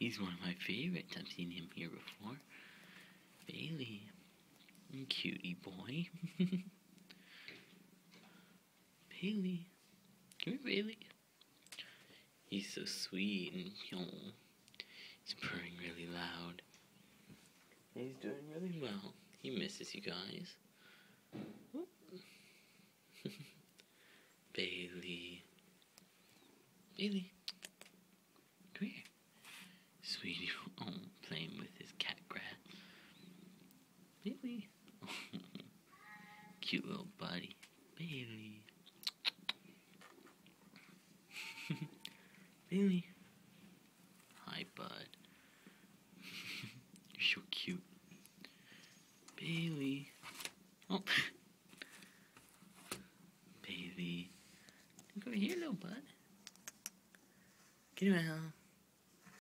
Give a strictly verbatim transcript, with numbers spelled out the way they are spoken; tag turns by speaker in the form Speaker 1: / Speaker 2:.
Speaker 1: He's one of my favorites. I've seen him here before. Baily. Cutie boy. Baily. Come here, Baily. He's so sweet and oh, he's purring really loud. He's doing really well. He misses you guys. Baily. Baily. Come here. Sweetie. Oh, playing with his cat grass. Baily. Cute little buddy. Baily. Baily. Hi, bud. You're so cute. Baily. Oh. Baily. Go here, little bud. Get around.